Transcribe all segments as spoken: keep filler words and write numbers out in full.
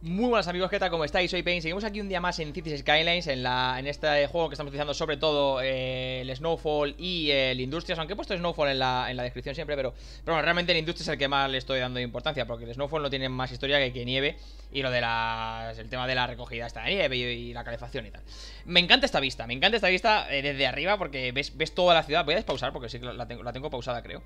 Muy buenas amigos, ¿qué tal? ¿Cómo estáis? Soy Pain. Seguimos aquí un día más en Cities Skylines, en, la, en este juego que estamos utilizando sobre todo eh, el Snowfall y el Industrias. Aunque he puesto Snowfall en la, en la descripción siempre, pero, pero bueno, realmente el Industrias es el que más le estoy dando importancia, porque el Snowfall no tiene más historia que, que nieve y lo de las, el tema de la recogida esta de nieve y, y la calefacción y tal. Me encanta esta vista, me encanta esta vista eh, desde arriba porque ves, ves toda la ciudad. Voy a despausar porque sí que la tengo, la tengo pausada, creo.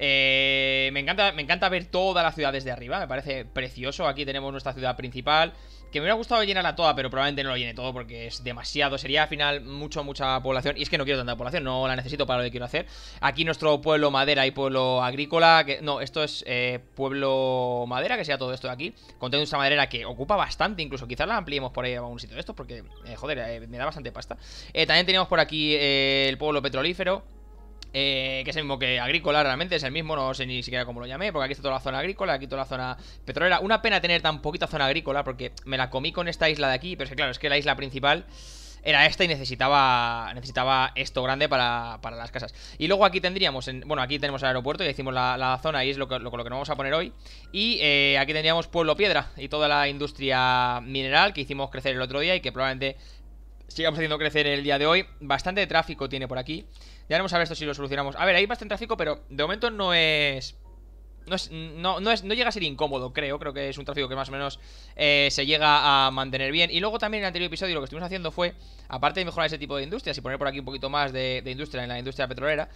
Eh, me, encanta, me encanta ver toda la ciudad desde arriba, me parece precioso. Aquí tenemos nuestra ciudad principal, que me hubiera gustado llenarla toda, pero probablemente no lo llene todo porque es demasiado. Sería al final mucho, mucha población. Y es que no quiero tanta población, no la necesito para lo que quiero hacer. Aquí nuestro pueblo madera y pueblo agrícola que, No, esto es eh, pueblo madera, que sea todo esto de aquí. Contiene nuestra madera que ocupa bastante. Incluso quizás la ampliemos por ahí a un sitio de estos, porque, eh, joder, eh, me da bastante pasta. eh, También tenemos por aquí eh, el pueblo petrolífero, Eh, que es el mismo que agrícola, realmente es el mismo, no sé ni siquiera cómo lo llamé, porque aquí está toda la zona agrícola, aquí toda la zona petrolera. Una pena tener tan poquita zona agrícola, porque me la comí con esta isla de aquí, pero es que claro, es que la isla principal era esta y necesitaba necesitaba esto grande para, para las casas. Y luego aquí tendríamos, en, bueno, aquí tenemos el aeropuerto, ya hicimos la, la zona y es lo que, lo, lo que nos vamos a poner hoy. Y eh, aquí tendríamos Pueblo Piedra y toda la industria mineral que hicimos crecer el otro día y que probablemente sigamos haciendo crecer el día de hoy. Bastante tráfico tiene por aquí. Ya veremos a ver esto si lo solucionamos. A ver, hay bastante tráfico, pero de momento no es... No, es, no, no, es, no llega a ser incómodo, creo. Creo que es un tráfico que más o menos eh, se llega a mantener bien. Y luego también en el anterior episodio lo que estuvimos haciendo fue, aparte de mejorar ese tipo de industrias y poner por aquí un poquito más de, de industria en la industria petrolera,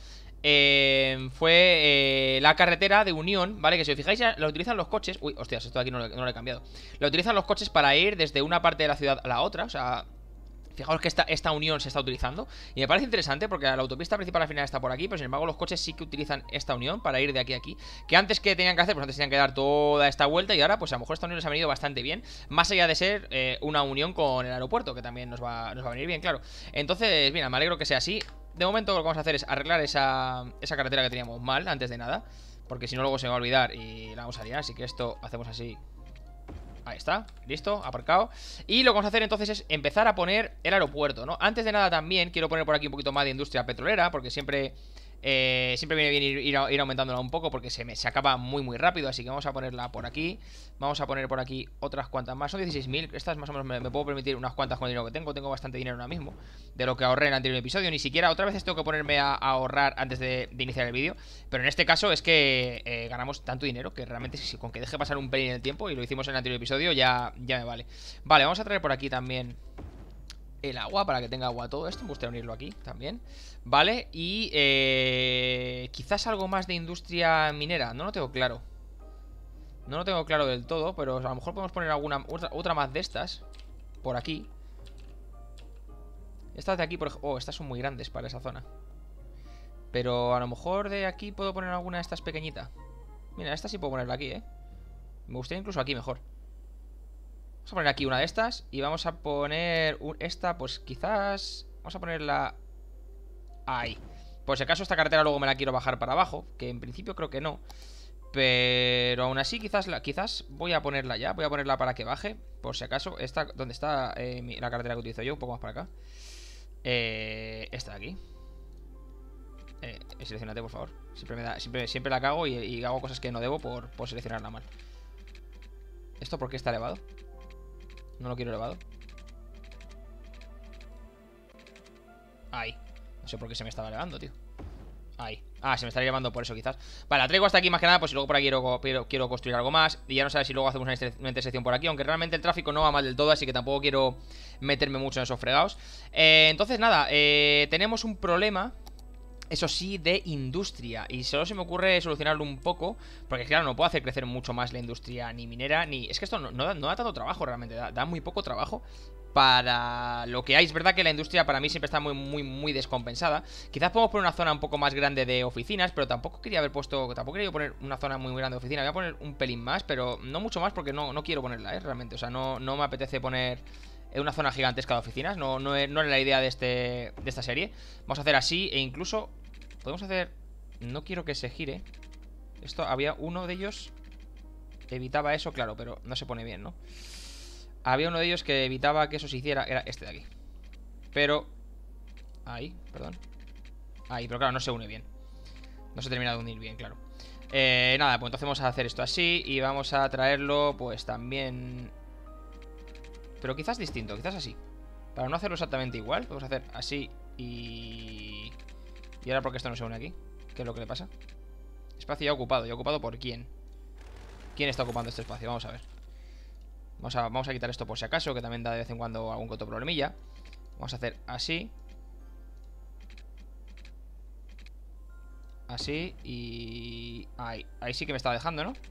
eh, fue eh, la carretera de unión, ¿vale? Que si os fijáis ya la utilizan los coches. Uy, hostias, esto de aquí no lo, no lo he cambiado. La utilizan los coches para ir desde una parte de la ciudad a la otra, o sea... Fijaos que esta, esta unión se está utilizando. Y me parece interesante porque la autopista principal al final está por aquí, pero sin embargo los coches sí que utilizan esta unión para ir de aquí a aquí. Que antes que tenían que hacer, pues antes tenían que dar toda esta vuelta. Y ahora pues a lo mejor esta unión les ha venido bastante bien. Más allá de ser eh, una unión con el aeropuerto, que también nos va, nos va a venir bien, claro. Entonces, mira, me alegro que sea así. De momento lo que vamos a hacer es arreglar esa, esa carretera que teníamos mal antes de nada, porque si no luego se me va a olvidar y la vamos a liar. Así que esto hacemos así. Ahí está, listo, aparcado. Y lo que vamos a hacer entonces es empezar a poner el aeropuerto, ¿no? Antes de nada también quiero poner por aquí un poquito más de industria petrolera, porque siempre... Eh, siempre viene bien ir, ir, ir aumentándola un poco porque se, me, se acaba muy muy rápido. Así que vamos a ponerla por aquí. Vamos a poner por aquí otras cuantas más. Son dieciséis mil, estas más o menos me, me puedo permitir unas cuantas con el dinero que tengo. Tengo bastante dinero ahora mismo de lo que ahorré en el anterior episodio. Ni siquiera otra vez tengo que ponerme a, a ahorrar antes de, de iniciar el vídeo. Pero en este caso es que eh, ganamos tanto dinero que realmente si, con que deje pasar un pelín el tiempo, y lo hicimos en el anterior episodio, ya, ya me vale. Vale, vamos a traer por aquí también el agua, para que tenga agua todo esto. Me gustaría unirlo aquí también. Vale, y eh, quizás algo más de industria minera. No lo tengo claro. No lo tengo claro del todo, pero a lo mejor podemos poner alguna otra, otra más de estas por aquí. Estas de aquí, por ejemplo... Oh, estas son muy grandes para esa zona. Pero a lo mejor de aquí puedo poner alguna de estas pequeñita. Mira, esta sí puedo ponerla aquí, eh. Me gustaría incluso aquí mejor. Vamos a poner aquí una de estas. Y vamos a poner un, esta, pues quizás... Vamos a ponerla ahí. Por si acaso esta carretera luego me la quiero bajar para abajo, que en principio creo que no. Pero aún así quizás la, quizás voy a ponerla ya. Voy a ponerla para que baje. Por si acaso, esta, ¿dónde está eh, mi, la carretera que utilizo yo? Un poco más para acá. eh, Esta de aquí. eh, Seleccionate, por favor. Siempre, me da, siempre, siempre la cago y, y hago cosas que no debo por, por seleccionarla mal. ¿Esto por qué está elevado? No lo quiero elevado. Ahí. No sé por qué se me estaba elevando, tío. Ahí. Ah, se me está elevando por eso quizás. Vale, la traigo hasta aquí más que nada, pues si luego por aquí quiero, quiero, quiero construir algo más. Y ya no sabes si luego hacemos una, una intersección por aquí. Aunque realmente el tráfico no va mal del todo, así que tampoco quiero meterme mucho en esos fregados. eh, Entonces nada, eh, tenemos un problema, eso sí, de industria. Y solo se me ocurre solucionarlo un poco, porque claro, no puedo hacer crecer mucho más la industria ni minera, ni... Es que esto no, no, da, no da tanto trabajo realmente, da, da muy poco trabajo para lo que hay. Es verdad que la industria para mí siempre está muy, muy, muy descompensada. Quizás podemos poner una zona un poco más grande de oficinas, pero tampoco quería haber puesto... Tampoco quería poner una zona muy grande de oficina. Voy a poner un pelín más, pero no mucho más porque no, no quiero ponerla, ¿eh? Realmente, o sea, no, no me apetece poner una zona gigantesca de oficinas. No, no, es, no es la idea de, este, de esta serie. Vamos a hacer así e incluso... Podemos hacer... No quiero que se gire. Esto, había uno de ellos que evitaba eso, claro, pero no se pone bien, ¿no? Había uno de ellos que evitaba que eso se hiciera. Era este de aquí. Pero... Ahí, perdón. Ahí, pero claro, no se une bien. No se termina de unir bien, claro. eh, Nada, pues entonces vamos a hacer esto así. Y vamos a traerlo, pues también pero quizás distinto, quizás así. Para no hacerlo exactamente igual, podemos hacer así y... ¿Y ahora por qué esto no se une aquí? ¿Qué es lo que le pasa? Espacio ya ocupado, ¿ya ocupado por quién? ¿Quién está ocupando este espacio? Vamos a ver. Vamos a, vamos a quitar esto por si acaso, que también da de vez en cuando algún que otro problemilla. Vamos a hacer así. Así y... Ahí, ahí sí que me está dejando, ¿no?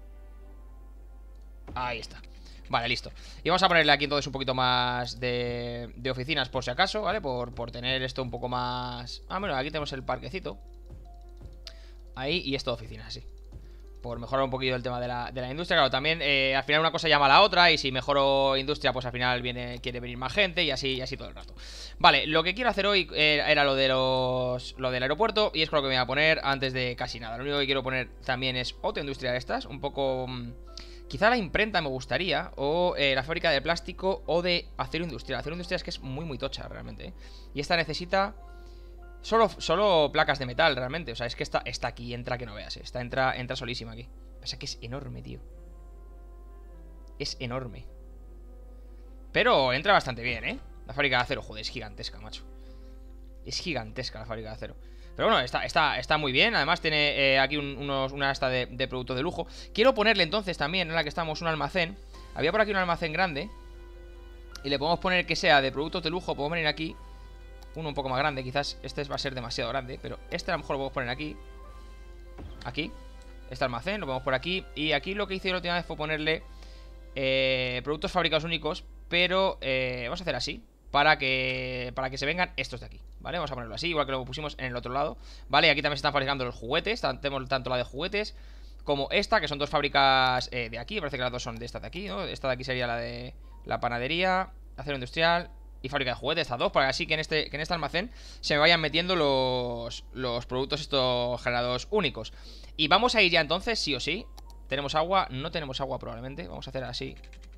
Ahí está. Vale, listo. Y vamos a ponerle aquí entonces un poquito más de, de oficinas por si acaso, ¿vale? Por, por tener esto un poco más... Ah, bueno, aquí tenemos el parquecito. Ahí, y esto de oficinas, así. Por mejorar un poquito el tema de la, de la industria. Claro, también eh, al final una cosa llama a la otra. Y si mejoro industria, pues al final viene, quiere venir más gente. Y así, y así todo el rato. Vale, lo que quiero hacer hoy eh, era lo de los lo del aeropuerto. Y es con lo que me voy a poner antes de casi nada. Lo único que quiero poner también es otra industria de estas. Un poco... Quizá la imprenta me gustaría. O eh, la fábrica de plástico. O de acero industrial. Acero industrial es que es muy muy tocha realmente, ¿eh? Y esta necesita... Solo, solo placas de metal, realmente. O sea, es que esta, esta aquí entra que no veas, ¿eh? Esta entra, entra solísima aquí. Pasa que es enorme, tío. Es enorme. Pero entra bastante bien, ¿eh? La fábrica de acero, joder, es gigantesca, macho. Es gigantesca la fábrica de acero. Pero bueno, está, está, está muy bien. Además tiene eh, aquí un, unos, una asta de, de producto de lujo. Quiero ponerle entonces también, en la que estamos, un almacén. Había por aquí un almacén grande. Y le podemos poner que sea de productos de lujo. Podemos venir aquí uno un poco más grande, quizás este va a ser demasiado grande, pero este a lo mejor lo podemos poner aquí. Aquí, este almacén, lo podemos por aquí. Y aquí lo que hice la última vez fue ponerle eh, productos fabricados únicos. Pero eh, vamos a hacer así, para que para que se vengan estos de aquí, ¿vale? Vamos a ponerlo así, igual que lo pusimos en el otro lado, ¿vale? Aquí también se están fabricando los juguetes. Tenemos tanto la de juguetes como esta, que son dos fábricas eh, de aquí. Me parece que las dos son de esta de aquí, ¿no? Esta de aquí sería la de la panadería, acero industrial y fábrica de juguetes, estas dos, para que así que en este, que en este almacén se me vayan metiendo los, los productos estos generados únicos. Y vamos a ir ya entonces, sí o sí. ¿Tenemos agua? No tenemos agua probablemente. Vamos a hacer así.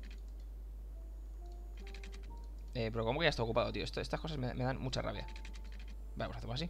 Eh, pero como que ya está ocupado, tío. Esto, estas cosas me, me dan mucha rabia. Vale, pues hacemos así.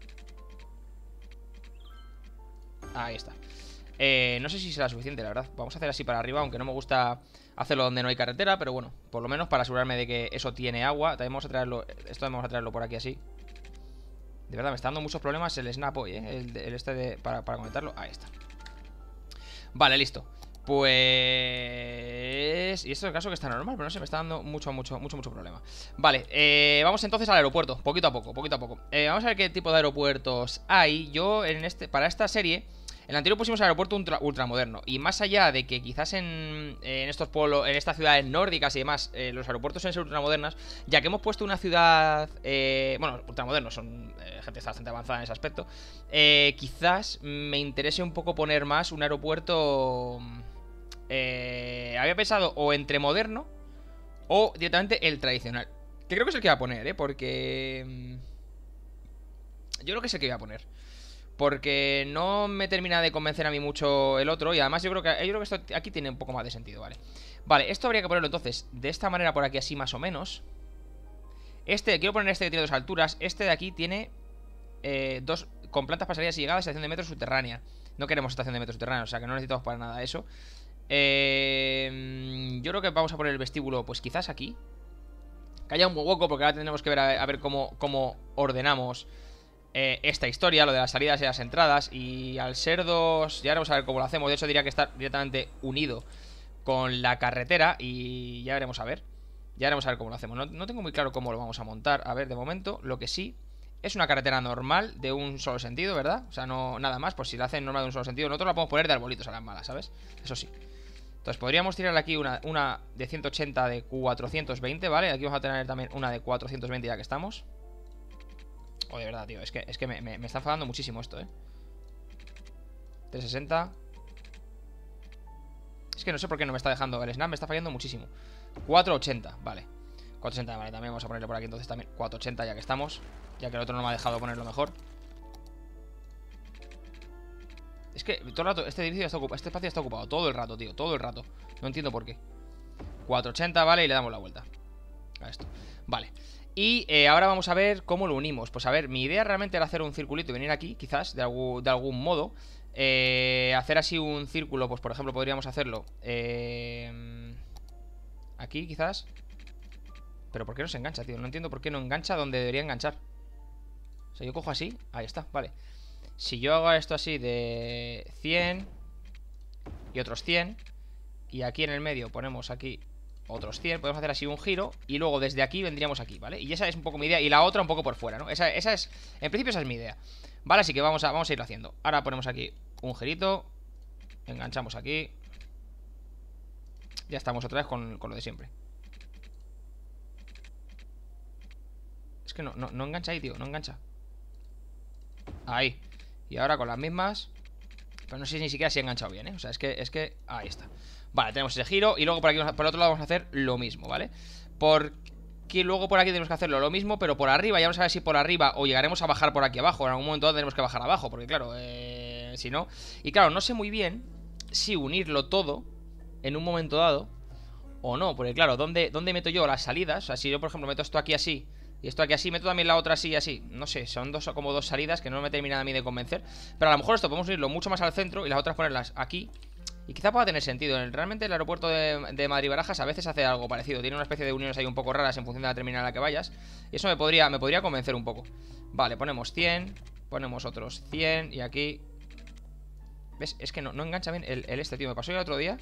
Ahí está. Eh, no sé si será suficiente, la verdad. Vamos a hacer así para arriba, aunque no me gusta hacerlo donde no hay carretera, pero bueno, por lo menos para asegurarme de que eso tiene agua. También vamos a traerlo, esto vamos a traerlo por aquí así. De verdad, me está dando muchos problemas el snap hoy, ¿eh? El, el este de, para, para conectarlo, ahí está. Vale, listo. Pues... Y esto es el caso que está normal, pero no sé, me está dando mucho, mucho, mucho, mucho problema. Vale, eh, vamos entonces al aeropuerto, poquito a poco, poquito a poco. eh, Vamos a ver qué tipo de aeropuertos hay. Yo en este, para esta serie... En el anterior pusimos el aeropuerto ultra, ultramoderno. Y más allá de que quizás en, en estos pueblos, en estas ciudades nórdicas y demás, eh, los aeropuertos suelen ser ultramodernas, ya que hemos puesto una ciudad, eh, bueno, ultramodernos, son eh, gente está bastante avanzada en ese aspecto, eh, quizás me interese un poco poner más un aeropuerto, eh, había pensado o entre moderno o directamente el tradicional, que creo que es el que voy a poner, ¿eh? Porque yo creo que es el que voy a poner. Porque no me termina de convencer a mí mucho el otro. Y además yo creo que, yo creo que esto aquí tiene un poco más de sentido, ¿vale? Vale, esto habría que ponerlo entonces de esta manera por aquí así más o menos. Este, quiero poner este que tiene dos alturas. Este de aquí tiene eh, dos, con plantas para salidas y llegadas, estación de metro subterránea. No queremos estación de metro subterránea, o sea que no necesitamos para nada eso. eh, Yo creo que vamos a poner el vestíbulo pues quizás aquí. Que haya un hueco porque ahora tendremos que ver a, a ver cómo, cómo ordenamos Eh, esta historia, lo de las salidas y las entradas. Y al ser dos, ya veremos a ver cómo lo hacemos. De hecho diría que está directamente unido con la carretera. Y ya veremos a ver Ya veremos a ver cómo lo hacemos. No, no tengo muy claro cómo lo vamos a montar. A ver, de momento, lo que sí es una carretera normal de un solo sentido, ¿verdad? O sea, no nada más, pues si la hacen normal de un solo sentido. Nosotros la podemos poner de arbolitos a las malas, ¿sabes? Eso sí. Entonces podríamos tirar aquí una, una de ciento ochenta de cuatrocientos veinte, ¿vale? Aquí vamos a tener también una de cuatrocientos veinte ya que estamos. Oh, de verdad, tío, es que, es que me, me, me está enfadando muchísimo esto, ¿eh? trescientos sesenta. Es que no sé por qué no me está dejando. El snap me está fallando muchísimo. cuatrocientos ochenta, vale. cuatrocientos ochenta, vale, también vamos a ponerle por aquí entonces también cuatrocientos ochenta ya que estamos. Ya que el otro no me ha dejado ponerlo mejor. Es que todo el rato, este edificio está ocupado, este espacio está ocupado todo el rato, tío, todo el rato. No entiendo por qué. cuatrocientos ochenta, vale, y le damos la vuelta a esto, vale. Y eh, ahora vamos a ver cómo lo unimos. Pues a ver, mi idea realmente era hacer un circulito y venir aquí, quizás, de, algún, de algún modo. eh, Hacer así un círculo, pues por ejemplo podríamos hacerlo eh, aquí, quizás. Pero ¿por qué no se engancha, tío? No entiendo por qué no engancha donde debería enganchar. O sea, yo cojo así. Ahí está, vale. Si yo hago esto así de cien y otros cien, y aquí en el medio ponemos aquí otros cien, podemos hacer así un giro, y luego desde aquí vendríamos aquí, ¿vale? Y esa es un poco mi idea, y la otra un poco por fuera, ¿no? Esa, esa es, en principio esa es mi idea, ¿vale? Así que vamos a, vamos a irlo haciendo. Ahora ponemos aquí un girito, enganchamos aquí. Ya estamos otra vez con, con lo de siempre. Es que no, no, no engancha ahí, tío, no engancha. Ahí. Y ahora con las mismas. Pero no sé ni siquiera si he enganchado bien, ¿eh? O sea, es que, es que... Ahí está. Vale, tenemos ese giro. Y luego por aquí, por el otro lado vamos a hacer lo mismo, ¿vale? Porque luego por aquí tenemos que hacerlo lo mismo, pero por arriba. Ya vamos a ver si por arriba o llegaremos a bajar por aquí abajo. En algún momento tenemos que bajar abajo, porque claro, eh, si no... Y claro, no sé muy bien si unirlo todo en un momento dado o no. Porque claro, ¿dónde, dónde meto yo las salidas? O sea, si yo por ejemplo meto esto aquí así y esto aquí así, meto también la otra así y así. No sé, son dos, como dos salidas que no me terminan a mí de convencer. Pero a lo mejor esto podemos irlo mucho más al centro y las otras ponerlas aquí. Y quizá pueda tener sentido. Realmente el aeropuerto de, de Madrid-Barajas a veces hace algo parecido. Tiene una especie de uniones ahí un poco raras en función de la terminal a la que vayas. Y eso me podría, me podría convencer un poco. Vale, ponemos cien. Ponemos otros cien. Y aquí... ¿Ves? Es que no, no engancha bien el, el este, tío. Me pasó el otro día.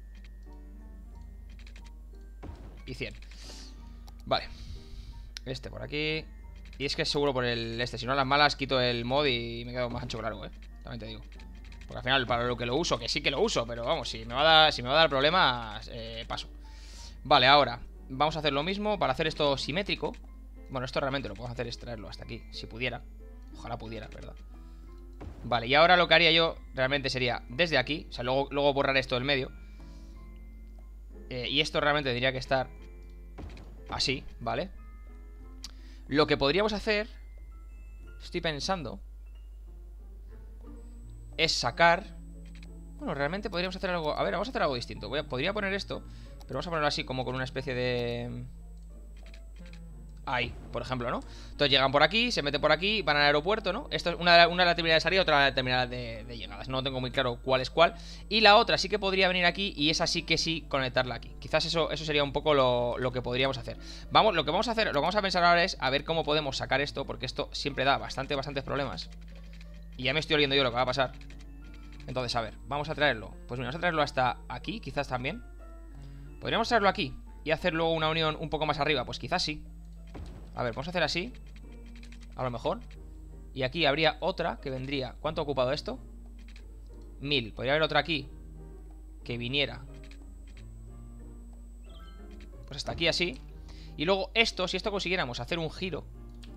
Y cien. Vale. Este por aquí. Y es que es seguro por el este. Si no, a las malas quito el mod y me quedo más ancho que largo, eh. También te digo. Porque al final, para lo que lo uso, que sí que lo uso, pero vamos, si me va a dar, si me va a dar problemas, eh, paso. Vale, ahora vamos a hacer lo mismo para hacer esto simétrico. Bueno, esto realmente lo podemos hacer es traerlo hasta aquí, si pudiera. Ojalá pudiera, ¿verdad? Vale, y ahora lo que haría yo realmente sería desde aquí, o sea, luego, luego borrar esto del medio. eh, Y esto realmente tendría que estar así, ¿vale? Lo que podríamos hacer, estoy pensando, es sacar... Bueno, realmente podríamos hacer algo... A ver, vamos a hacer algo distinto. Voy a... Podría poner esto, pero vamos a ponerlo así como con una especie de... Ahí, por ejemplo, ¿no? Entonces llegan por aquí, se meten por aquí, van al aeropuerto, ¿no? Esto es una, una de las terminales de salida, otra de las terminales de, de llegadas. No tengo muy claro cuál es cuál. Y la otra sí que podría venir aquí y esa sí que sí conectarla aquí. Quizás eso, eso sería un poco lo, lo que podríamos hacer. Vamos, lo que vamos a hacer, lo que vamos a pensar ahora es a ver cómo podemos sacar esto, porque esto siempre da bastante, bastantes problemas. Y ya me estoy oliendo yo lo que va a pasar. Entonces, a ver, vamos a traerlo. Pues mira, vamos a traerlo hasta aquí, quizás también. ¿Podríamos traerlo aquí y hacer luego una unión un poco más arriba? Pues quizás sí. A ver, vamos a hacer así. A lo mejor. Y aquí habría otra que vendría. ¿Cuánto ha ocupado esto? Mil. Podría haber otra aquí que viniera pues hasta aquí así. Y luego esto, si esto consiguiéramos hacer un giro.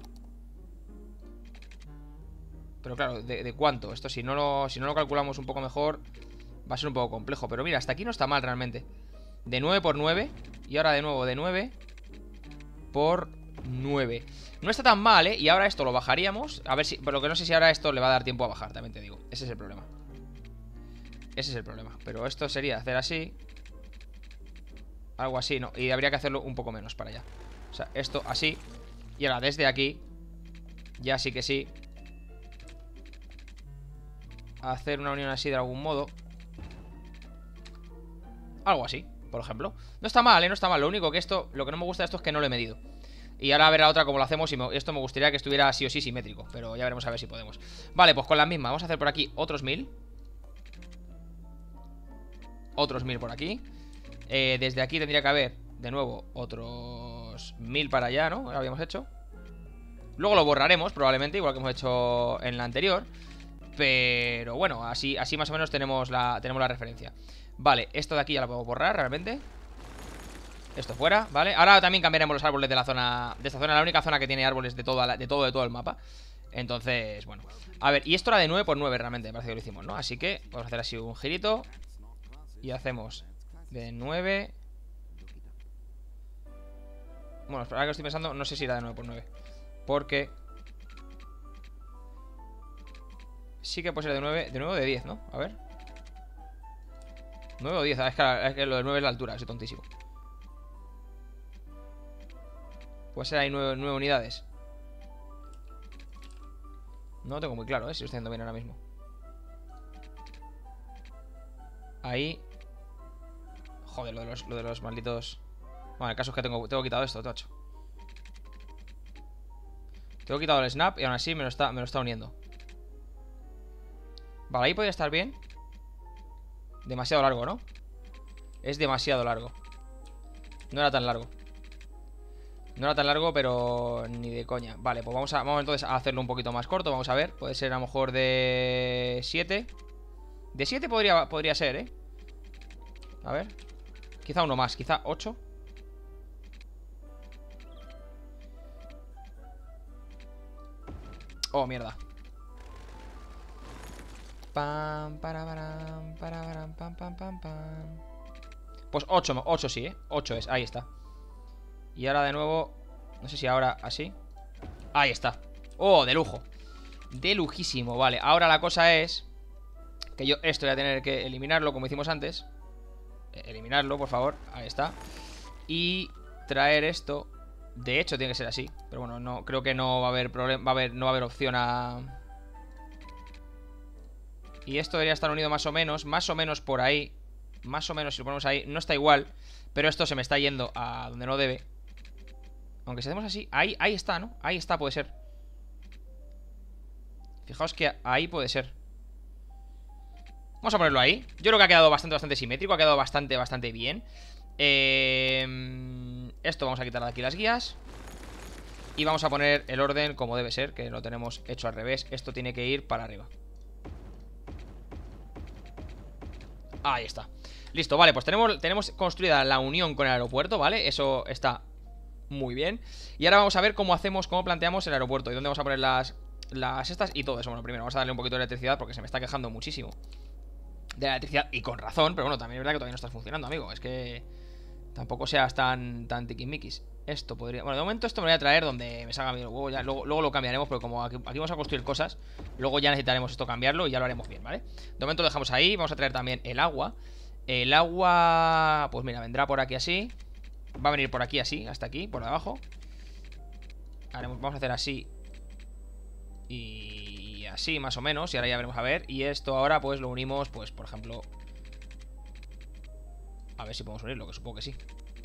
Pero claro, ¿de, de cuánto? Esto si no, lo, si no lo calculamos un poco mejor va a ser un poco complejo. Pero mira, hasta aquí no está mal realmente. De nueve por nueve. Y ahora de nuevo de nueve por nueve. No está tan mal, ¿eh? Y ahora esto lo bajaríamos. A ver si... Pero lo que no sé si ahora esto le va a dar tiempo a bajar, también te digo. Ese es el problema. Ese es el problema. Pero esto sería hacer así. Algo así, ¿no? Y habría que hacerlo un poco menos para allá. O sea, esto así. Y ahora desde aquí ya sí que sí hacer una unión así de algún modo. Algo así, por ejemplo. No está mal, ¿eh? No está mal. Lo único que esto... Lo que no me gusta de esto es que no lo he medido. Y ahora a ver la otra cómo lo hacemos. Y me, esto me gustaría que estuviera sí o sí simétrico. Pero ya veremos a ver si podemos. Vale, pues con la misma. Vamos a hacer por aquí otros mil. Otros mil por aquí. eh, Desde aquí tendría que haber de nuevo otros mil para allá, ¿no? Lo habíamos hecho. Luego lo borraremos probablemente, igual que hemos hecho en la anterior. Pero bueno, así, así más o menos tenemos la, tenemos la referencia. Vale, esto de aquí ya lo podemos borrar realmente. Esto fuera, ¿vale? Ahora también cambiaremos los árboles de la zona. De esta zona, la única zona que tiene árboles de todo, de todo, de todo el mapa. Entonces, bueno. A ver, y esto era de nueve por nueve realmente, me parece que lo hicimos, ¿no? Así que vamos a hacer así un girito. Y hacemos de nueve. Bueno, ahora que estoy pensando, no sé si era de nueve por nueve. Porque sí que puede ser de nueve, de nueve o de diez, ¿no? A ver. nueve o diez, es que, es que lo de nueve es la altura, soy tontísimo. Puede ser ahí nueve, nueve unidades. No lo tengo muy claro, ¿eh? Si lo estoy haciendo bien ahora mismo. Ahí. Joder, lo de los, lo de los malditos... Bueno, el caso es que tengo, tengo quitado esto, tacho. Tengo quitado el snap y aún así me lo está, me lo está uniendo. Vale, ahí podría estar bien. Demasiado largo, ¿no? Es demasiado largo. No era tan largo. No era tan largo, pero ni de coña. Vale, pues vamos a vamos entonces a hacerlo un poquito más corto. Vamos a ver, puede ser a lo mejor de siete. De siete podría, podría ser, ¿eh? A ver. Quizá uno más, quizá ocho. Oh, mierda. Pam, para, para, para, para, pam, pam, pam, pam. Pues ocho, ocho sí, ¿eh? ocho es, ahí está. Y ahora de nuevo, no sé si ahora así. Ahí está. Oh, de lujo. De lujísimo, vale. Ahora la cosa es que yo esto voy a tener que eliminarlo como hicimos antes. Eliminarlo, por favor, ahí está. Y traer esto. De hecho tiene que ser así. Pero bueno, no, creo que no va a haber problema. Va a haber, no va a haber opción a... Y esto debería estar unido más o menos. Más o menos por ahí. Más o menos si lo ponemos ahí. No está igual. Pero esto se me está yendo a donde no debe. Aunque si hacemos así, ahí, ahí está, ¿no? Ahí está, puede ser. Fijaos que ahí puede ser. Vamos a ponerlo ahí. Yo creo que ha quedado bastante, bastante simétrico. Ha quedado bastante, bastante bien. eh... Esto vamos a quitar de aquí las guías. Y vamos a poner el orden como debe ser, que lo tenemos hecho al revés. Esto tiene que ir para arriba. Ahí está. Listo, vale, pues tenemos, tenemos construida la unión con el aeropuerto, ¿vale? Eso está muy bien. Y ahora vamos a ver cómo hacemos, cómo planteamos el aeropuerto y dónde vamos a poner las, las estas y todo eso. Bueno, primero vamos a darle un poquito de electricidad porque se me está quejando muchísimo de la electricidad y con razón. Pero bueno, también es verdad que todavía no está funcionando, amigo. Es que tampoco seas tan, tan tiquismiquis. Esto podría... Bueno, de momento esto me lo voy a traer donde me salga bien el huevo. Ya, luego, luego lo cambiaremos, pero como aquí, aquí vamos a construir cosas, luego ya necesitaremos esto cambiarlo y ya lo haremos bien, ¿vale? De momento lo dejamos ahí. Vamos a traer también el agua. El agua... Pues mira, vendrá por aquí así. Va a venir por aquí así, hasta aquí, por debajo. Haremos, vamos a hacer así y así más o menos. Y ahora ya veremos a ver. Y esto ahora pues lo unimos, pues por ejemplo... A ver si podemos unirlo, que supongo que sí.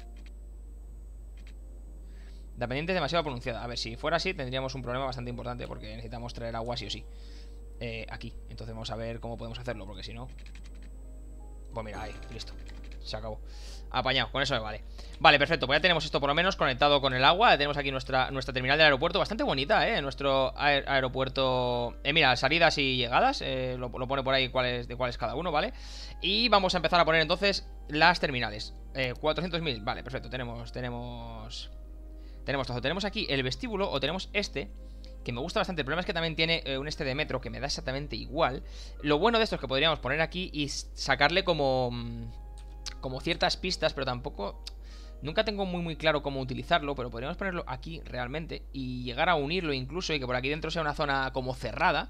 La pendiente es demasiado pronunciada. A ver, si fuera así tendríamos un problema bastante importante, porque necesitamos traer agua sí o sí, eh, aquí. Entonces vamos a ver cómo podemos hacerlo, porque si no... Pues mira, ahí, listo. Se acabó. Apañado, con eso me vale. Vale, perfecto, pues ya tenemos esto por lo menos conectado con el agua. Ya tenemos aquí nuestra, nuestra terminal del aeropuerto. Bastante bonita, eh, nuestro aer aeropuerto. Eh, mira, salidas y llegadas, eh, lo, lo pone por ahí cuál es, de cuál es cada uno, ¿vale? Y vamos a empezar a poner entonces las terminales. eh, cuatrocientos mil, vale, perfecto, tenemos Tenemos Tenemos todo, tenemos aquí el vestíbulo. O tenemos este, que me gusta bastante. El problema es que también tiene eh, un este de metro que me da exactamente igual. Lo bueno de esto es que podríamos poner aquí y sacarle como... como ciertas pistas, pero tampoco... Nunca tengo muy muy claro cómo utilizarlo, pero podríamos ponerlo aquí realmente y llegar a unirlo incluso, y que por aquí dentro sea una zona como cerrada.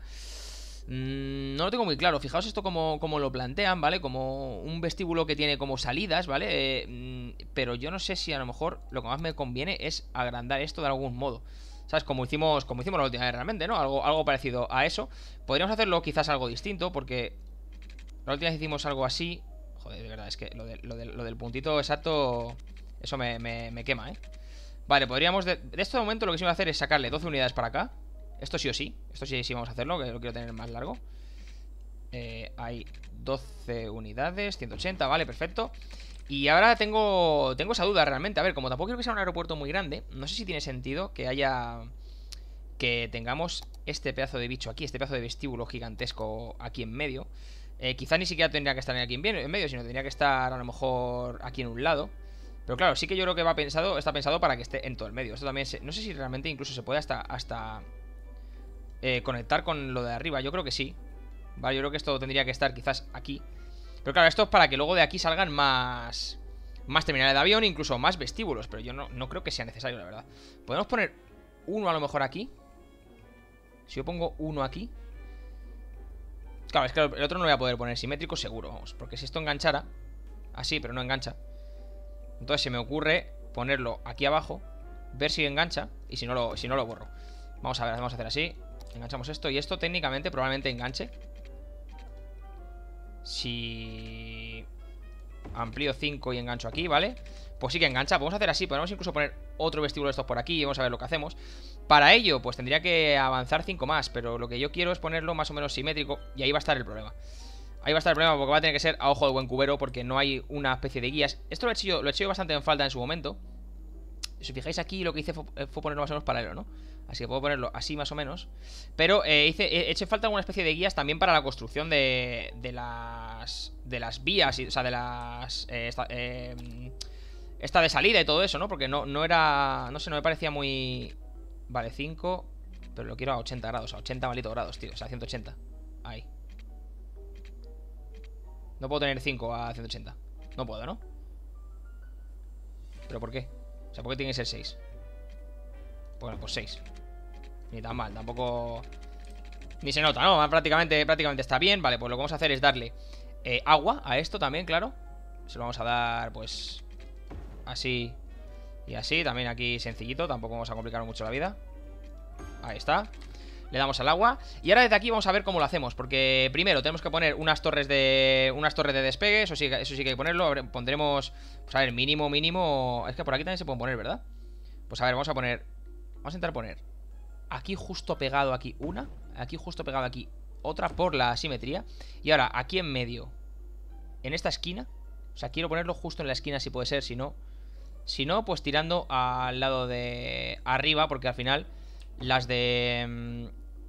mm, No lo tengo muy claro. Fijaos esto como, como lo plantean, ¿vale? Como un vestíbulo que tiene como salidas, ¿vale? Eh, mm, pero yo no sé si a lo mejor lo que más me conviene es agrandar esto de algún modo, ¿sabes? Como hicimos, como hicimos la última vez realmente, ¿no? Algo, algo parecido a eso. Podríamos hacerlo quizás algo distinto, porque la última vez hicimos algo así. Joder, de verdad, es que lo, de, lo, de, lo del puntito exacto, eso me, me, me quema, ¿eh? Vale, podríamos... De, de este momento lo que sí voy a hacer es sacarle doce unidades para acá. Esto sí o sí. Esto sí, sí vamos a hacerlo, que lo quiero tener más largo. eh, Hay doce unidades, ciento ochenta, vale, perfecto. Y ahora tengo, tengo esa duda realmente. A ver, como tampoco quiero que sea un aeropuerto muy grande, no sé si tiene sentido que haya... Que tengamos este pedazo de bicho aquí, este pedazo de vestíbulo gigantesco aquí en medio. Eh, quizá ni siquiera tendría que estar aquí en medio, sino tendría que estar a lo mejor aquí en un lado. Pero claro, sí que yo creo que va pensado, está pensado para que esté en todo el medio. Esto también se, no sé si realmente incluso se puede hasta, hasta eh, conectar con lo de arriba. Yo creo que sí. Vale, yo creo que esto tendría que estar quizás aquí. Pero claro, esto es para que luego de aquí salgan más Más terminales de avión, incluso más vestíbulos. Pero yo no, no creo que sea necesario, la verdad. Podemos poner uno a lo mejor aquí. Si yo pongo uno aquí, claro, es que el otro no lo voy a poder poner simétrico seguro, vamos. Porque si esto enganchara así, pero no engancha, entonces se me ocurre ponerlo aquí abajo, ver si engancha, y si no lo, si no lo borro. Vamos a ver, vamos a hacer así. Enganchamos esto, y esto técnicamente probablemente enganche. Si... amplío cinco y engancho aquí, ¿vale? Pues sí que engancha, podemos hacer así. Podemos incluso poner otro vestíbulo de estos por aquí y vamos a ver lo que hacemos. Para ello, pues tendría que avanzar cinco más, pero lo que yo quiero es ponerlo más o menos simétrico. Y ahí va a estar el problema. Ahí va a estar el problema porque va a tener que ser a ojo de buen cubero, porque no hay una especie de guías. Esto lo he hecho yo, lo he hecho yo bastante en falta en su momento. Si os fijáis aquí, lo que hice fue, fue ponerlo más o menos paralelo, ¿no? Así que puedo ponerlo así más o menos. Pero eh, hice, he hecho falta alguna especie de guías también para la construcción de, de las de las vías, o sea, de las... Eh, esta, eh, esta de salida y todo eso, ¿no? Porque no, no era... No sé, no me parecía muy... Vale, cinco. Pero lo quiero a ochenta grados, a ochenta malditos grados, tío. O sea, a ciento ochenta. Ahí. No puedo tener cinco a ciento ochenta. No puedo, ¿no? ¿Pero por qué? O sea, ¿por qué tiene que ser seis? Bueno, pues seis. Ni tan mal, tampoco... Ni se nota, ¿no? Prácticamente, prácticamente está bien. Vale, pues lo que vamos a hacer es darle eh, agua a esto también, claro. Se lo vamos a dar, pues... Así y así, también aquí sencillito. Tampoco vamos a complicar mucho la vida. Ahí está. Le damos al agua. Y ahora desde aquí vamos a ver cómo lo hacemos. Porque primero tenemos que poner unas torres de Unas torres de despegue, eso sí, eso sí que hay que ponerlo. A ver, pondremos, pues a ver, mínimo, mínimo. Es que por aquí también se pueden poner, ¿verdad? Pues a ver, vamos a poner Vamos a intentar poner aquí justo pegado aquí una, aquí justo pegado aquí otra por la simetría. Y ahora aquí en medio, en esta esquina. O sea, quiero ponerlo justo en la esquina si puede ser. Si no, si no, pues tirando al lado de arriba, porque al final las de...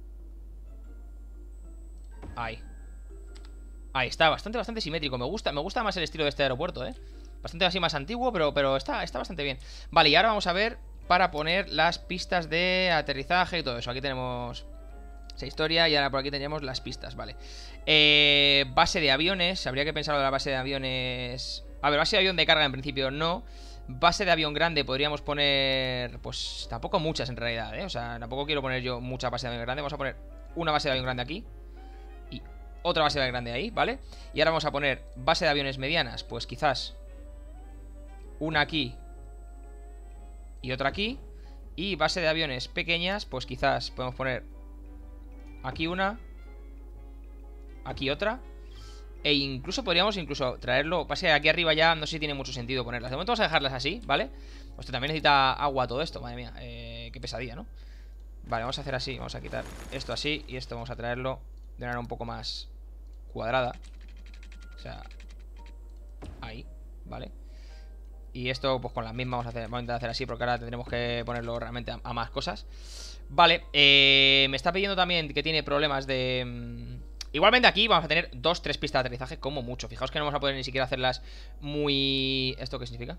Ahí. Ahí está, bastante, bastante simétrico. Me gusta, me gusta más el estilo de este aeropuerto, ¿eh? Bastante así más antiguo, pero, pero está, está bastante bien. Vale, y ahora vamos a ver para poner las pistas de aterrizaje y todo eso. Aquí tenemos esa historia y ahora por aquí tenemos las pistas, vale. eh, Base de aviones, habría que pensar lo de la base de aviones. A ver, base de avión de carga en principio no. Base de avión grande podríamos poner... Pues tampoco muchas en realidad, ¿eh? O sea, tampoco quiero poner yo mucha base de avión grande. Vamos a poner una base de avión grande aquí y otra base de avión grande ahí, ¿vale? Y ahora vamos a poner base de aviones medianas. Pues quizás una aquí y otra aquí. Y base de aviones pequeñas, pues quizás podemos poner aquí una, aquí otra. E incluso podríamos incluso traerlo. Pase aquí arriba ya, no sé si tiene mucho sentido ponerlas. De momento vamos a dejarlas así, ¿vale? Esto también necesita agua todo esto, madre mía, eh, qué pesadilla, ¿no? Vale, vamos a hacer así, vamos a quitar esto así. Y esto vamos a traerlo de manera un poco más cuadrada. O sea, ahí, ¿vale? Y esto pues con las mismas vamos a, hacer, vamos a intentar hacer así, porque ahora tendremos que ponerlo realmente a, a más cosas. Vale, eh, me está pidiendo también que tiene problemas de... Mmm, igualmente aquí vamos a tener dos, tres pistas de aterrizaje como mucho. Fijaos que no vamos a poder ni siquiera hacerlas muy... ¿Esto qué significa?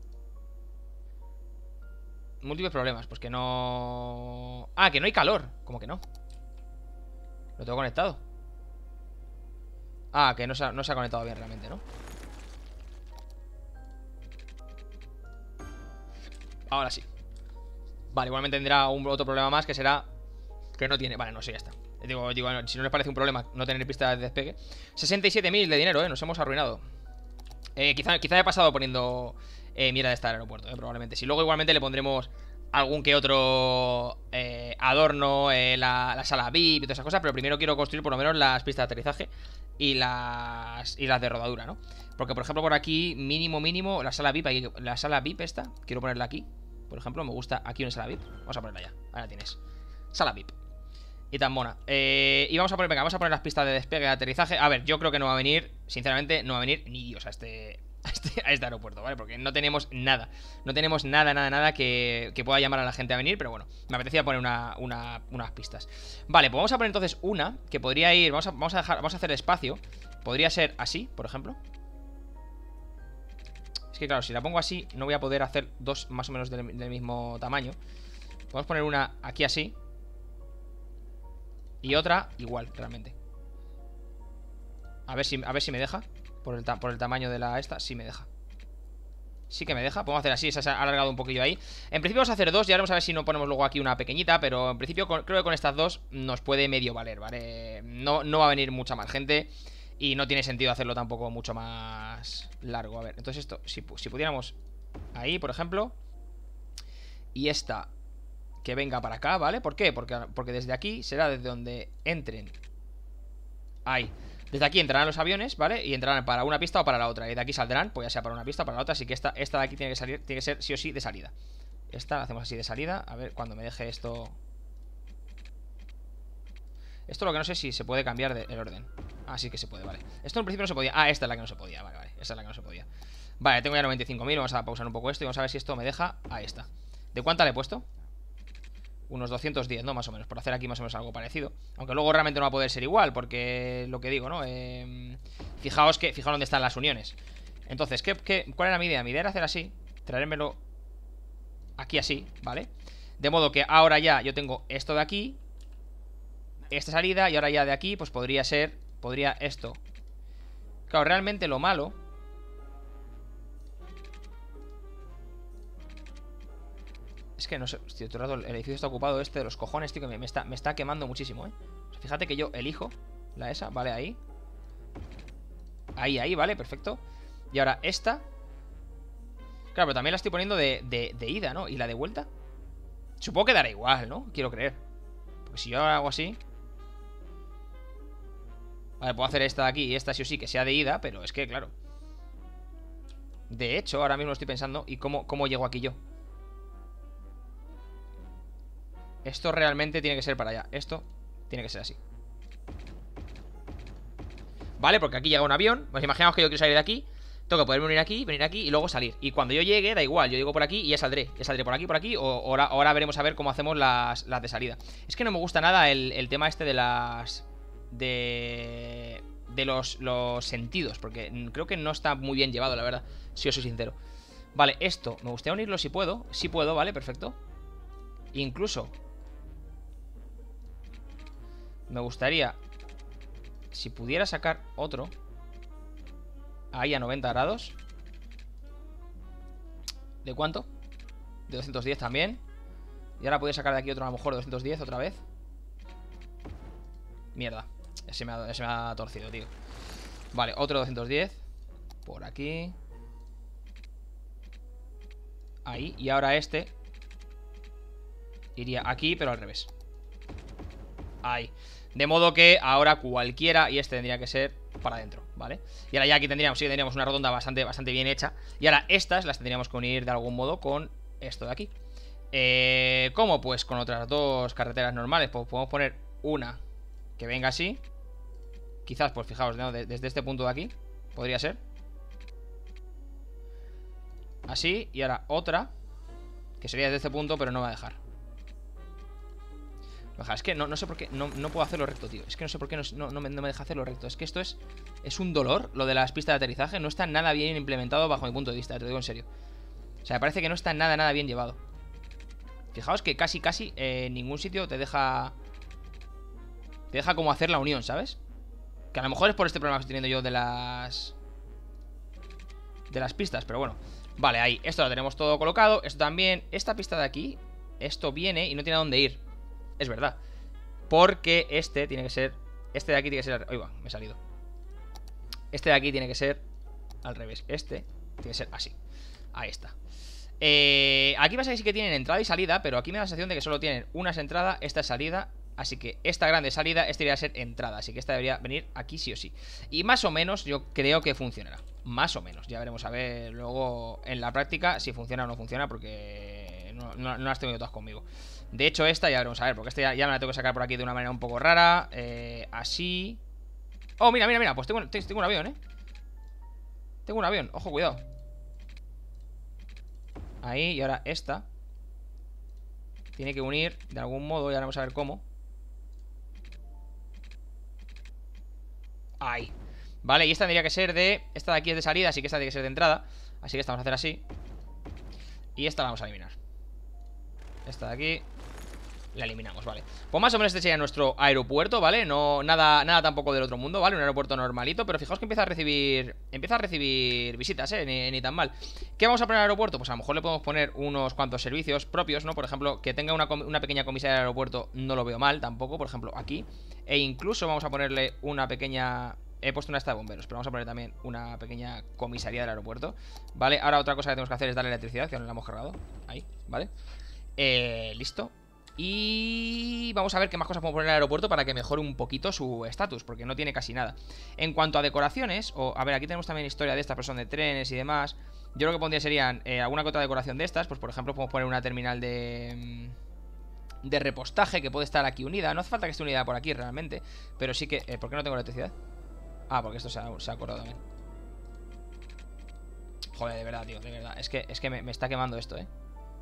Múltiples problemas, pues que no... Ah, que no hay calor. ¿Cómo que no? Lo tengo conectado. Ah, que no se ha, no se ha conectado bien realmente, ¿no? Ahora sí. Vale, igualmente tendrá un otro problema más, que será que no tiene... Vale, no sé, ya está. Digo, digo, si no les parece un problema no tener pista de despegue. sesenta y siete mil de dinero, eh, nos hemos arruinado. eh, Quizá, quizá he pasado poniendo eh, mierda de estar al aeropuerto, eh, probablemente. Si luego igualmente le pondremos algún que otro eh, adorno, eh, la, la sala V I P y todas esas cosas. Pero primero quiero construir por lo menos las pistas de aterrizaje y las, y las de rodadura, ¿no? Porque por ejemplo por aquí, mínimo, mínimo, la sala V I P, aquí, la sala V I P esta, quiero ponerla aquí. Por ejemplo, me gusta aquí una sala V I P. Vamos a ponerla ya, ahora tienes sala V I P. Y tan mona. eh, Y vamos a poner, venga, vamos a poner las pistas de despegue y aterrizaje. A ver, yo creo que no va a venir, sinceramente, no va a venir ni Dios a este, a este, a este aeropuerto, ¿vale? Porque no tenemos nada. No tenemos nada, nada, nada que, que pueda llamar a la gente a venir. Pero bueno, me apetecía poner una, una, unas pistas. Vale, pues vamos a poner entonces una que podría ir, vamos a, vamos a dejar, vamos a hacer espacio. Podría ser así, por ejemplo. Es que claro, si la pongo así no voy a poder hacer dos más o menos del, del mismo tamaño. Podemos poner una aquí así y otra igual, realmente. A ver si, a ver si me deja. Por el, por el tamaño de la esta, sí me deja. Sí que me deja, podemos hacer así. Se ha alargado un poquillo ahí. En principio vamos a hacer dos, ya vamos a ver si no ponemos luego aquí una pequeñita. Pero en principio con, creo que con estas dos nos puede medio valer, ¿vale? No, no va a venir mucha más gente y no tiene sentido hacerlo tampoco mucho más largo. A ver, entonces esto, si, si pudiéramos ahí, por ejemplo. Y esta que venga para acá, ¿vale? ¿Por qué? Porque, porque desde aquí será desde donde entren. Ahí. Desde aquí entrarán los aviones, ¿vale? Y entrarán para una pista o para la otra. Y de aquí saldrán, pues ya sea para una pista o para la otra. Así que esta, esta de aquí tiene que salir, tiene que ser sí o sí de salida. Esta la hacemos así de salida. A ver, cuando me deje esto. Esto lo que no sé si se puede cambiar de, el orden. Ah, sí que se puede, vale. Esto en principio no se podía. Ah, esta es la que no se podía, vale, vale. Esta es la que no se podía. Vale, tengo ya noventa y cinco mil. Vamos a pausar un poco esto y vamos a ver si esto me deja a esta. ¿De cuánta le he puesto? Unos doscientos diez, ¿no? Más o menos, por hacer aquí más o menos algo parecido. Aunque luego realmente no va a poder ser igual, porque lo que digo, ¿no? Eh, fijaos que, fijaos dónde están las uniones. Entonces, ¿qué, qué, ¿cuál era mi idea? Mi idea era hacer así, traérmelo aquí así, ¿vale? De modo que ahora ya yo tengo esto de aquí, esta salida, y ahora ya de aquí, pues podría ser, podría esto. Claro, realmente lo malo... Es que no sé, tío, todo el rato el edificio está ocupado este de los cojones, tío, que me, me, está, me está quemando muchísimo, ¿eh? O sea, fíjate que yo elijo la esa, vale, ahí. Ahí, ahí, vale, perfecto. Y ahora esta. Claro, pero también la estoy poniendo de, de, de ida, ¿no? Y la de vuelta. Supongo que dará igual, ¿no? Quiero creer. Porque si yo hago así... Vale, puedo hacer esta de aquí y esta sí o sí que sea de ida, pero es que, claro. De hecho, ahora mismo estoy pensando, ¿y cómo, cómo llego aquí yo? Esto realmente tiene que ser para allá. Esto tiene que ser así. Vale, porque aquí llega un avión. Pues imaginaos que yo quiero salir de aquí. Tengo que poder venir aquí, venir aquí y luego salir. Y cuando yo llegue, da igual, yo llego por aquí y ya saldré. Ya saldré por aquí, por aquí. O ahora, ahora veremos a ver cómo hacemos las, las de salida. Es que no me gusta nada el, el tema este de las... De... De los, los sentidos. Porque creo que no está muy bien llevado, la verdad. Si os soy sincero. Vale, esto, me gustaría unirlo si puedo. Si puedo, vale, perfecto. Incluso me gustaría, si pudiera sacar otro ahí a noventa grados. ¿De cuánto? De doscientos diez también. Y ahora puedo sacar de aquí otro a lo mejor de doscientos diez otra vez. Mierda, ese me ha, ese me ha torcido, tío. Vale, otro doscientos diez. Por aquí. Ahí, y ahora este iría aquí, pero al revés. Ahí. De modo que ahora cualquiera, y este tendría que ser para adentro, ¿vale? Y ahora ya aquí tendríamos, sí, tendríamos una rotonda bastante, bastante bien hecha. Y ahora estas las tendríamos que unir de algún modo con esto de aquí. eh, ¿Cómo? Pues con otras dos carreteras normales. Pues podemos poner una que venga así. Quizás, pues fijaos, ¿no? Desde este punto de aquí podría ser así, y ahora otra que sería desde este punto, pero no va a dejar. Es que no, no sé por qué no, no puedo hacerlo recto, tío. Es que no sé por qué no, no, no, me, no me deja hacerlo recto. Es que esto es, es un dolor. Lo de las pistas de aterrizaje no está nada bien implementado bajo mi punto de vista, te lo digo en serio. O sea, me parece que no está nada, nada bien llevado. Fijaos que casi, casi eh, en ningún sitio te deja Te deja como hacer la unión, ¿sabes? Que a lo mejor es por este problema que estoy teniendo yo de las De las pistas, pero bueno. Vale, ahí, esto lo tenemos todo colocado. Esto también, esta pista de aquí, esto viene y no tiene a dónde ir. Es verdad, porque este tiene que ser, este de aquí tiene que ser, ahí va, me he salido. Este de aquí tiene que ser al revés. Este tiene que ser así. Ahí está. eh, Aquí pasa que sí que tienen entrada y salida, pero aquí me da la sensación de que solo tienen una es entrada, esta es salida. Así que esta grande salida, esta debería ser entrada. Así que esta debería venir aquí sí o sí. Y más o menos yo creo que funcionará. Más o menos, ya veremos a ver luego en la práctica si funciona o no funciona, porque no, no, no las tengo yo todas conmigo. De hecho esta ya veremos a ver, porque esta ya, ya me la tengo que sacar por aquí de una manera un poco rara. eh, Así. Oh, mira, mira, mira, pues tengo, tengo un avión, eh Tengo un avión, ojo, cuidado. Ahí, y ahora esta tiene que unir de algún modo, ya veremos a ver cómo. Ahí. Vale, y esta tendría que ser de... Esta de aquí es de salida, así que esta tiene que ser de entrada. Así que esta vamos a hacer así. Y esta la vamos a eliminar. Esta de aquí la eliminamos, vale. Pues más o menos este sería nuestro aeropuerto, ¿vale? No, nada, nada tampoco del otro mundo, ¿vale? Un aeropuerto normalito, pero fijaos que empieza a recibir Empieza a recibir visitas, ¿eh? Ni, ni tan mal. ¿Qué vamos a poner al aeropuerto? Pues a lo mejor le podemos poner unos cuantos servicios propios, ¿no? Por ejemplo, que tenga una, una pequeña comisaría del aeropuerto, no lo veo mal tampoco, por ejemplo, aquí. E incluso vamos a ponerle una pequeña... He puesto una esta de bomberos, pero vamos a poner también una pequeña comisaría del aeropuerto. Vale, ahora otra cosa que tenemos que hacer es darle electricidad, que no la hemos cargado. Ahí, ¿vale? Eh, listo. Y vamos a ver qué más cosas podemos poner en el aeropuerto para que mejore un poquito su estatus, porque no tiene casi nada. En cuanto a decoraciones, o a ver, aquí tenemos también historia de estas, pero son de trenes y demás. Yo lo que pondría serían eh, alguna que otra decoración de estas. Pues por ejemplo podemos poner una terminal de... de repostaje que puede estar aquí unida. No hace falta que esté unida por aquí realmente, pero sí que... Eh, ¿por qué no tengo electricidad? Ah, porque esto se ha, se ha acordado también. Joder, de verdad, tío, de verdad. Es que, es que me, me está quemando esto, eh.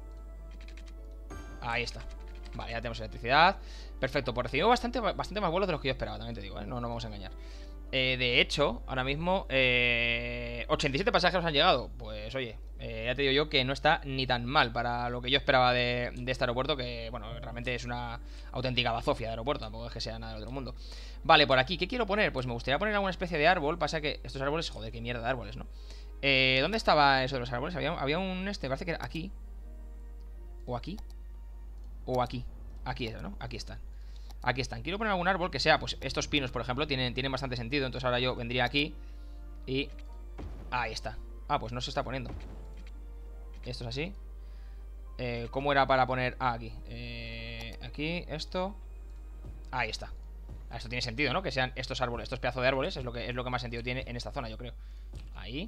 Ahí está. Vale, ya tenemos electricidad. Perfecto, pues recibimos bastante, bastante más vuelos de los que yo esperaba, también te digo, ¿eh? No nos vamos a engañar. eh, De hecho, ahora mismo eh, ochenta y siete pasajeros han llegado. Pues oye, eh, ya te digo yo que no está ni tan mal para lo que yo esperaba de, de este aeropuerto. Que, bueno, realmente es una auténtica bazofia de aeropuerto. Tampoco es que sea nada del otro mundo. Vale, por aquí, ¿qué quiero poner? Pues me gustaría poner alguna especie de árbol. Pasa que estos árboles, joder, qué mierda de árboles, ¿no? Eh, ¿Dónde estaba eso de los árboles? Había, había un este, parece que era aquí. O aquí. O aquí, aquí es, ¿no? Aquí están. Aquí están, quiero poner algún árbol que sea, pues estos pinos, por ejemplo, tienen, tienen bastante sentido. Entonces ahora yo vendría aquí y... ahí está. Ah, pues no se está poniendo. Esto es así. eh, ¿Cómo era para poner? Ah, aquí eh, Aquí, esto. Ahí está. ah, Esto tiene sentido, ¿no? Que sean estos árboles, estos pedazos de árboles. Es lo que, es lo que más sentido tiene en esta zona, yo creo. Ahí.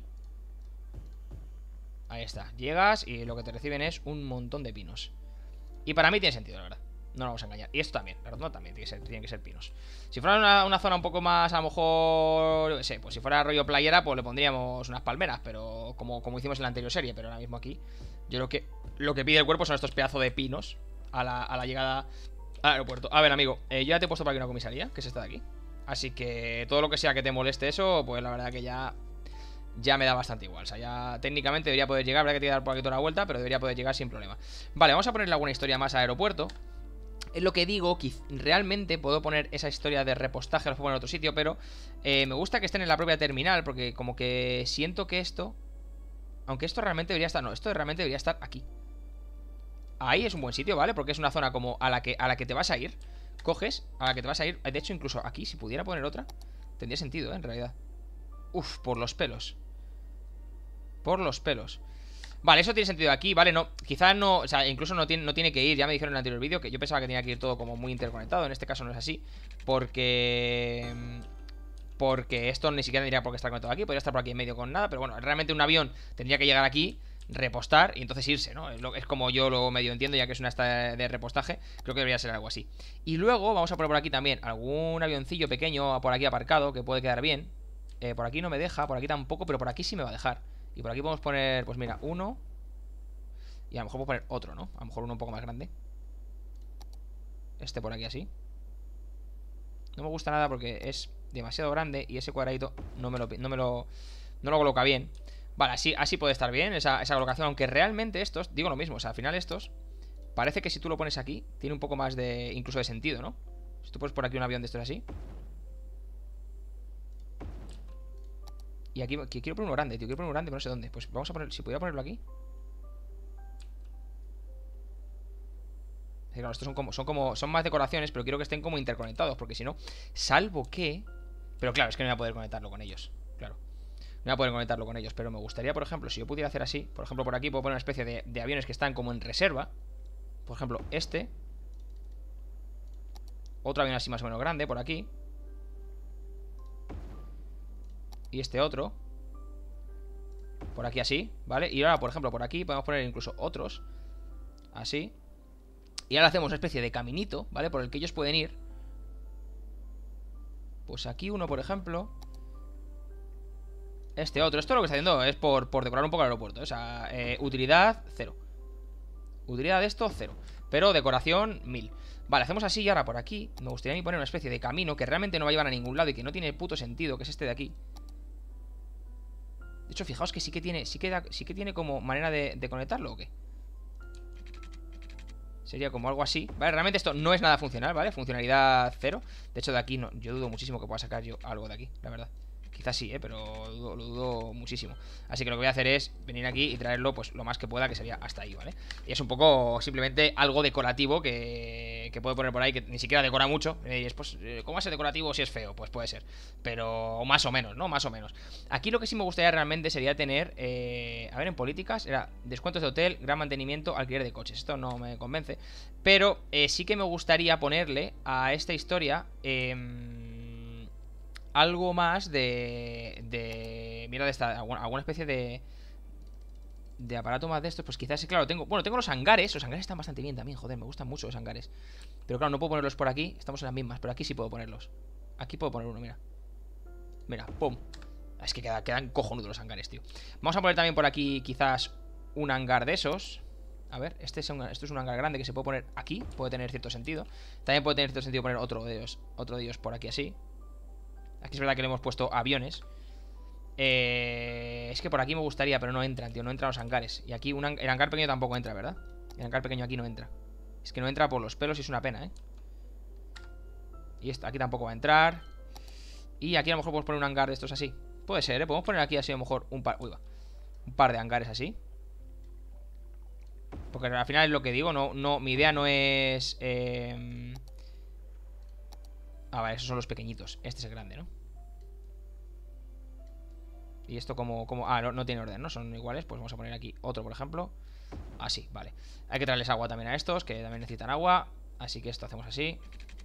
Ahí está, llegas y lo que te reciben es un montón de pinos. Y para mí tiene sentido, la verdad. No nos vamos a engañar. Y esto también, la rotonda también tiene que ser, tienen que ser pinos. Si fuera una, una zona un poco más, a lo mejor, yo qué sé, pues si fuera rollo playera, pues le pondríamos unas palmeras. Pero como, como hicimos en la anterior serie. Pero ahora mismo aquí, yo creo que lo que pide el cuerpo son estos pedazos de pinos a la, a la llegada al aeropuerto. A ver, amigo, eh, yo ya te he puesto por aquí una comisaría, que es esta de aquí. Así que todo lo que sea que te moleste eso, pues la verdad que ya... ya me da bastante igual. O sea, ya técnicamente debería poder llegar. Habría que tirar por aquí toda la vuelta, pero debería poder llegar sin problema. Vale, vamos a ponerle alguna historia más al aeropuerto. Es lo que digo, que realmente puedo poner esa historia de repostaje, lo puedo poner en otro sitio, pero eh, me gusta que estén en la propia terminal, porque como que siento que esto... aunque esto realmente debería estar... no, esto realmente debería estar aquí. Ahí es un buen sitio, ¿vale? Porque es una zona como a la que, a la que te vas a ir. Coges, a la que te vas a ir. De hecho, incluso aquí, si pudiera poner otra, tendría sentido, ¿eh? En realidad. Uf, por los pelos. Por los pelos. Vale, eso tiene sentido aquí, ¿vale? No, quizás no, o sea, incluso no tiene, no tiene que ir. Ya me dijeron en el anterior vídeo que yo pensaba que tenía que ir todo como muy interconectado. En este caso no es así, porque... porque esto ni siquiera tendría por qué estar conectado aquí. Podría estar por aquí en medio con nada. Pero bueno, realmente un avión tendría que llegar aquí, repostar y entonces irse, ¿no? Es, lo, es como yo lo medio entiendo, ya que es una esta de repostaje. Creo que debería ser algo así. Y luego vamos a poner por aquí también algún avioncillo pequeño por aquí aparcado, que puede quedar bien. eh, Por aquí no me deja, por aquí tampoco, pero por aquí sí me va a dejar. Y por aquí podemos poner, pues mira, uno. Y a lo mejor puedo poner otro, ¿no? A lo mejor uno un poco más grande. Este por aquí así. No me gusta nada porque es demasiado grande y ese cuadradito no me lo, no me lo, no lo coloca bien. Vale, así, así puede estar bien esa, esa colocación. Aunque realmente estos, digo lo mismo, o sea, al final estos parece que si tú lo pones aquí tiene un poco más de, incluso de sentido, ¿no? Si tú pones por aquí un avión de estos así. Y aquí, aquí quiero poner uno grande, tío, quiero poner uno grande, pero no sé dónde. Pues vamos a poner, si pudiera ponerlo aquí. Claro, estos son como, son como, son más decoraciones, pero quiero que estén como interconectados, porque si no, salvo que... Pero claro, es que no voy a poder conectarlo con ellos, claro. No voy a poder conectarlo con ellos, pero me gustaría, por ejemplo, si yo pudiera hacer así. Por ejemplo, por aquí puedo poner una especie de, de aviones que están como en reserva. Por ejemplo, este. Otro avión así más o menos grande, por aquí. Y este otro por aquí así, ¿vale? Y ahora, por ejemplo, por aquí podemos poner incluso otros así. Y ahora hacemos una especie de caminito, ¿vale? Por el que ellos pueden ir. Pues aquí uno, por ejemplo. Este otro. Esto lo que está haciendo es por, por decorar un poco el aeropuerto. O sea, eh, utilidad, cero. Utilidad de esto, cero. Pero decoración, mil. Vale, hacemos así y ahora por aquí me gustaría poner una especie de camino que realmente no va a llevar a ningún lado y que no tiene puto sentido, que es este de aquí. De hecho, fijaos que sí que tiene, sí que, da, sí que tiene como manera de, de conectarlo, ¿o qué? Sería como algo así, ¿vale? Realmente esto no es nada funcional, ¿vale? Funcionalidad cero. De hecho, de aquí no, yo dudo muchísimo que pueda sacar yo algo de aquí, la verdad. Quizás sí, ¿eh? Pero lo dudo, lo dudo muchísimo. Así que lo que voy a hacer es venir aquí y traerlo pues lo más que pueda, que sería hasta ahí, ¿vale? Y es un poco simplemente algo decorativo que, que puedo poner por ahí, que ni siquiera decora mucho. Y es pues, ¿cómo va a ser decorativo si es feo? Pues puede ser. Pero más o menos, ¿no? Más o menos. Aquí lo que sí me gustaría realmente sería tener, eh, a ver, en políticas, era descuentos de hotel, gran mantenimiento, alquiler de coches. Esto no me convence. Pero eh, sí que me gustaría ponerle a esta historia... Eh, algo más de... de mira, de esta... alguna, alguna especie de... de aparato más de estos. Pues quizás, claro, tengo... Bueno, tengo los hangares. Los hangares están bastante bien también, joder, me gustan mucho los hangares. Pero claro, no puedo ponerlos por aquí. Estamos en las mismas, pero aquí sí puedo ponerlos. Aquí puedo poner uno, mira. Mira, pum. Es que queda, quedan cojonudos los hangares, tío. Vamos a poner también por aquí quizás un hangar de esos. A ver, este es un, esto es un hangar grande que se puede poner aquí. Puede tener cierto sentido. También puede tener cierto sentido poner otro de ellos, otro de ellos por aquí así. Aquí es verdad que le hemos puesto aviones. eh, Es que por aquí me gustaría, pero no entran, tío, no entran los hangares. Y aquí un, el hangar pequeño tampoco entra, ¿verdad? El hangar pequeño aquí no entra. Es que no entra por los pelos y es una pena, ¿eh? Y esto, aquí tampoco va a entrar. Y aquí a lo mejor podemos poner un hangar de estos así. Puede ser, ¿eh? Podemos poner aquí así a lo mejor un par... Uy, va. Un par de hangares así. Porque al final es lo que digo, no, no, mi idea no es... Eh... Ah, vale, esos son los pequeñitos. Este es el grande, ¿no? Y esto como... como... Ah, no, no tiene orden, ¿no? Son iguales. Pues vamos a poner aquí otro, por ejemplo. Así, vale. Hay que traerles agua también a estos, que también necesitan agua. Así que esto hacemos así.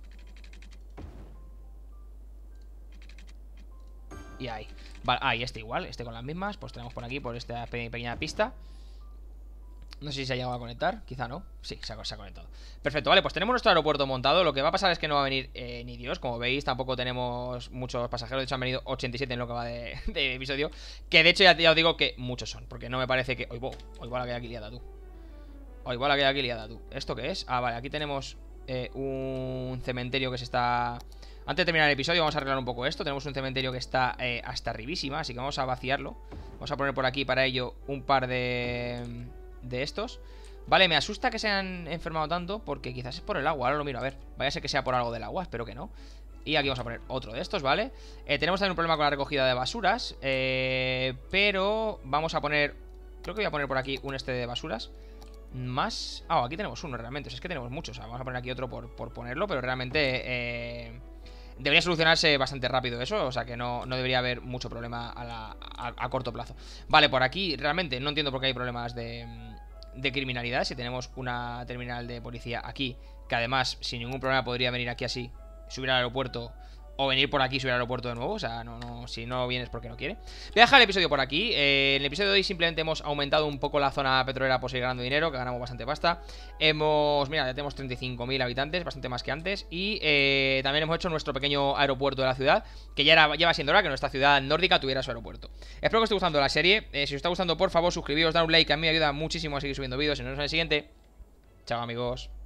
Y ahí. Vale, ah, y este igual. Este con las mismas. Pues tenemos por aquí, por esta pe pequeña pista. No sé si se ha llegado a conectar, quizá no. Sí, se ha, se ha conectado. Perfecto, vale, pues tenemos nuestro aeropuerto montado. Lo que va a pasar es que no va a venir eh, ni Dios. Como veis, tampoco tenemos muchos pasajeros. De hecho, han venido ochenta y siete en lo que va de, de episodio. Que de hecho ya, ya os digo que muchos son. Porque no me parece que... Oigo, oigo la que hay aquí liada, tú. Oigo la que hay aquí liada, tú. ¿Esto qué es? Ah, vale, aquí tenemos eh, un cementerio que se está... Antes de terminar el episodio vamos a arreglar un poco esto. Tenemos un cementerio que está eh, hasta arribísima. Así que vamos a vaciarlo. Vamos a poner por aquí para ello un par de... de estos. Vale, me asusta que se han enfermado tanto porque quizás es por el agua, ahora lo miro, a ver. Vaya a ser que sea por algo del agua, espero que no. Y aquí vamos a poner otro de estos, ¿vale? Eh, tenemos también un problema con la recogida de basuras, eh, pero vamos a poner... Creo que voy a poner por aquí un este de basuras más... Ah, oh, aquí tenemos uno realmente, o sea, es que tenemos muchos. O sea, vamos a poner aquí otro por, por ponerlo, pero realmente... Eh... Debería solucionarse bastante rápido eso, o sea que no, no debería haber mucho problema a, la, a, a corto plazo. Vale, por aquí realmente no entiendo por qué hay problemas de, de criminalidad. Si tenemos una terminal de policía aquí, que además sin ningún problema podría venir aquí así, subir al aeropuerto o venir por aquí, subir al aeropuerto de nuevo. O sea, no, no, si no vienes porque no quiere. Voy a dejar el episodio por aquí. eh, En el episodio de hoy simplemente hemos aumentado un poco la zona petrolera por seguir ganando dinero, que ganamos bastante pasta. Hemos, mira, ya tenemos treinta y cinco mil habitantes, bastante más que antes. Y eh, también hemos hecho nuestro pequeño aeropuerto de la ciudad, que ya era, lleva siendo hora que nuestra ciudad nórdica tuviera su aeropuerto. Espero que os esté gustando la serie. eh, Si os está gustando, por favor, suscribiros, dar un like, que a mí me ayuda muchísimo a seguir subiendo vídeos. Y nos vemos en el siguiente. Chao, amigos.